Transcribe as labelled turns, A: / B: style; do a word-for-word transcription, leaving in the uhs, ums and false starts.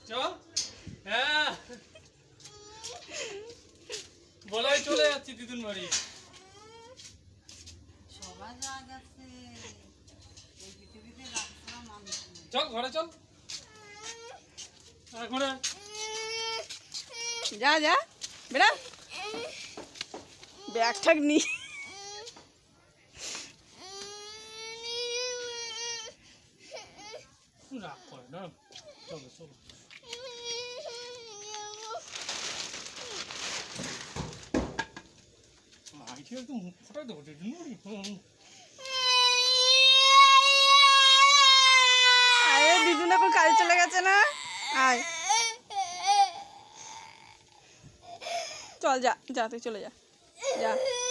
A: চল হ্যাঁ বলাই চলে যাচ্ছি দিদুন বাড়ি
B: সবাই যা গেছে এই পৃথিবীতে রাস্তা মানুষ
A: চল ঘরে চল ঘরে
C: যা যা বেড়া ব্যাগ ঠাক নি
A: রাগ করে না চলো চলো মাইকে একটু মুখ ফোটাই দেবো দিদুন বাড়ি
C: আরে দিদুন এখন কাজে চলে গেছে না আয় চল যা যা তুই চলে যা যা